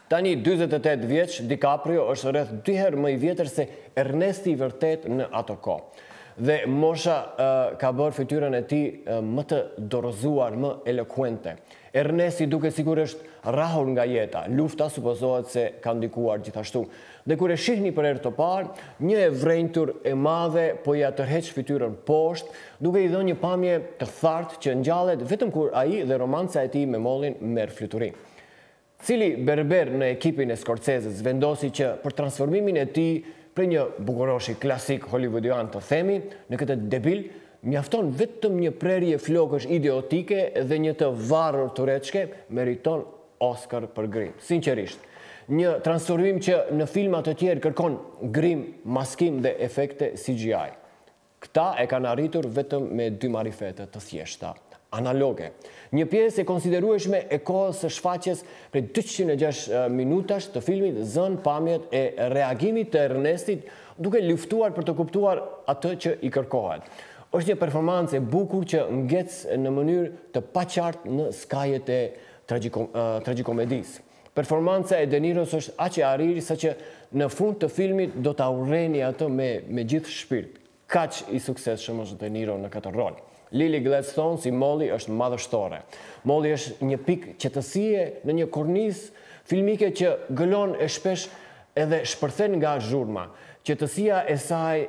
Tani 48 vjeç, DiCaprio është rreth 2 herë më i vjetër se Ernesti i vërtet në ato kohë. Dhe mosha ka bërë fytyrën e tij më të dorëzuar, më elokuente. Ernesti duke sikur është rrahur nga jeta. Lufta supozohet se ka ndikuar gjithashtu. Dhe kur e shihni për herë të parë, një e vrenjtur e madhe po ja tërheq fytyrën poshtë, duke i dhënë një pamje të thartë që ngjallet vetëm kur ai dhe romanca e tij me mollin merr fluturim. Cili berber në ekipin e Scorseses vendosi që për transformimin e tij për një bukuroshi klasik hollywoodian të themi, në këtë debil, mjafton vetëm një prerje flokësh idiotike dhe një të varur tureçke meriton Oscar për grim. Sinqerisht, një transformim që në filma të tjerë kërkon grim, maskim dhe efekte CGI. Këta e kanë arritur vetëm me 2 marifete të thjeshta, analoge. Një pjesë e konsiderueshme e kohës së shfaqjes prej 206 minutash të filmit zën pamjet e reagimit të Ernestit duke luftuar për të kuptuar atë që i kërkohet. Është një performancë e bukur që ngec në mënyrë të paqartë në skajet e tragjikomedisë. Performanca e De Niros është aq e arrir saqë në fund të filmit do ta urreni atë me gjithë shpirt. Kaq i suksesshëm është De Niro në këtë rol. Lily Gladstone si Molly është madhështore. Molly është një pikë qetësie në një kornizë filmike që gëlon e shpesh edhe shpërthen nga zhurma. Qetësia e saj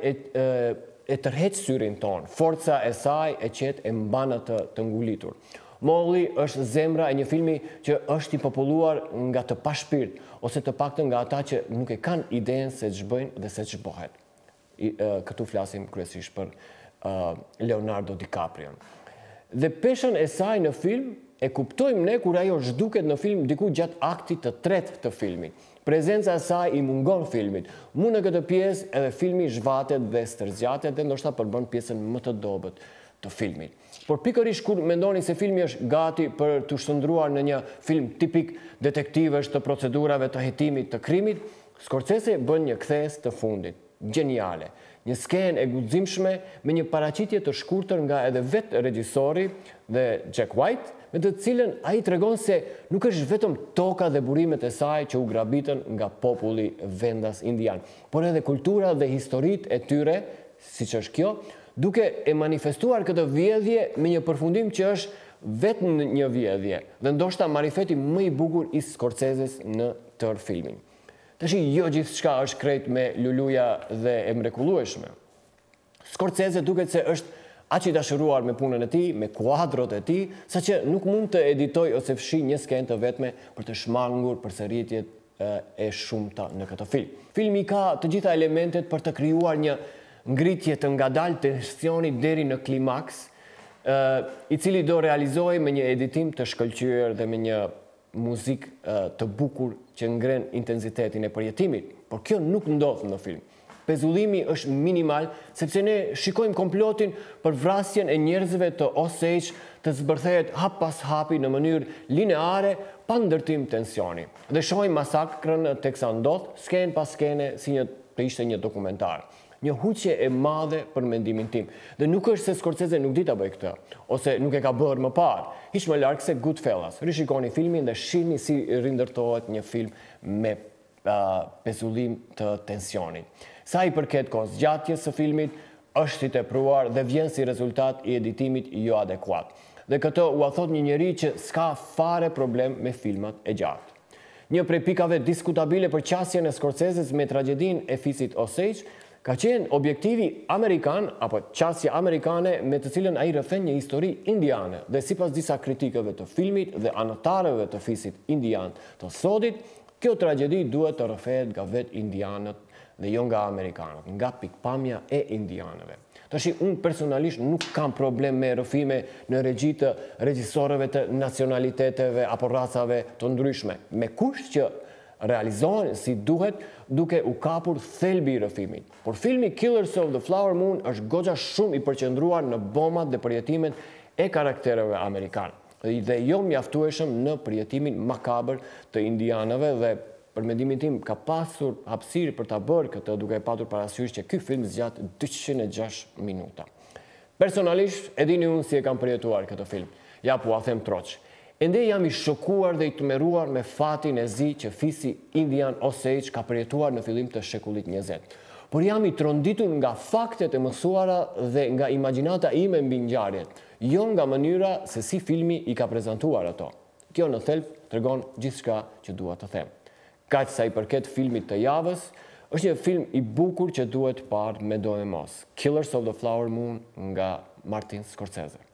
e tërheq syrin ton, forca e saj e qet e mban atë të ngulitur. Molly është zemra e një filmi që është i populluar nga të pashpirt, ose të paktën nga ata që nuk e kanë idenë se ç'bëjnë dhe se ç'bëhet. Këtu flasim kryesisht për Leonardo DiCaprio. Dhe peshën e saj në film e kuptojmë ne kur ajo zhduket në film diku gjatë aktit të tretë të filmit. Prezenca e saj i mungon filmit. Mu në këtë pjesë edhe filmi zhvatet dhe stërzjatet dhe ndoshta përbën pjesën më të dobët të filmit. Por pikërisht kur mendoni se filmi është gati për të shndruar në një film tipik detektivesh të procedurave të hetimit të krimit, Scorsese bën një kthes të fundit, gjeniale. Një skenë e guximshme me një paraqitje të shkurtër nga edhe vetë regjisori dhe Jack White, me të cilën ai tregon se nuk është vetëm toka dhe burimet e saj që u grabitën nga populli vendas indian, por edhe kultura dhe historitë e tyre, siç është kjo, duke e manifestuar këtë vjedhje me një përfundim që është vetëm një vjedhje, dhe ndoshta marifeti më i bukur i Scorseses në tërë filmin. Tashi jo gjithçka është krejt me luluja dhe e mrekullueshme. Scorsese duket se është aq i dashuruar me punën e tij, me kuadrot e tij, saqë nuk mund të editoj ose fshi një skenë të vetme për të shmangur përsëritjet e shumta në këtë film. Filmi ka të gjitha elementet për të krijuar një ngritje të ngadalë tensioni deri në klimaks, i cili do realizohej me një editim të shkëlqyer dhe me një muzikë të bukur që ngren intensitetin e përjetimit, por kjo nuk ndodh në film. Pezullimi është minimal, sepse ne shikojmë komplotin për vrasjen e njerëzve të Osage të zbërthehet hap pas hapi në mënyrë lineare pa ndërtim tensioni. Dhe shohim masakrën teksa ndodh, skenë pas skene si të ishte një dokumentar. Një huqje e madhe për mendimin tim. Dhe nuk është se Scorsese nuk di ta bëj këtë, ose nuk e ka bërë më parë, hiç më larg se Goodfellas. Rishikoni filmin dhe shihni si rindërtohet një film me pezullim të tensionit. Sa i përket kohëzgjatjes së filmit, është i tepruar dhe vjen si rezultat i editimit jo adekuat. Dhe këtë ua thot një njeri që s'ka fare problem me filmat e gjatë. Një prej pikave diskutabile për qasjen e Scorseses me tragjedin e fisit Osage ka qenë objektivi amerikan, apo qasja amerikane me të cilën ai rrëfen një histori indiane, dhe sipas disa kritikëve të filmit dhe anëtarëve të fisit indian të sodit, kjo tragjedi duhet të rrëfehet nga vetë indianët dhe jo nga amerikanët, nga pikpamja e indianëve. Tashi, unë personalisht nuk kam problem me rrëfime në regji të regjisorëve të nacionaliteteve apo racave të ndryshme, me kusht që realizohen si duhet duke u kapur thelbi i rrëfimit. Por filmi Killers of the Flower Moon është goxha shumë i përqendruar në bomat dhe përjetimet e karaktereve amerikanë, dhe jo mjaftueshëm në përjetimin makabër të indianëve, dhe për mendimin tim ka pasur hapësirë për ta bërë këtë duke patur parasysh që ky film zgjat 206 minuta. Personalisht, e dini unë si e kam përjetuar këtë film. Ja, po a them troq. Ende jam i shokuar dhe i tmeruar me fatin e zi që fisi Indian Osage ka përjetuar në fillim të shekullit 20. Por jam i tronditur nga faktet e mësuara dhe nga imagjinata ime mbi ngjarjet, jo nga mënyra se si filmi i ka prezantuar ato. Kjo në thelb tregon gjithçka që dua të them. Kaq sa i përket filmit të javës, është një film i bukur që duhet parë me do e mos. Killers of the Flower Moon nga Martin Scorsese.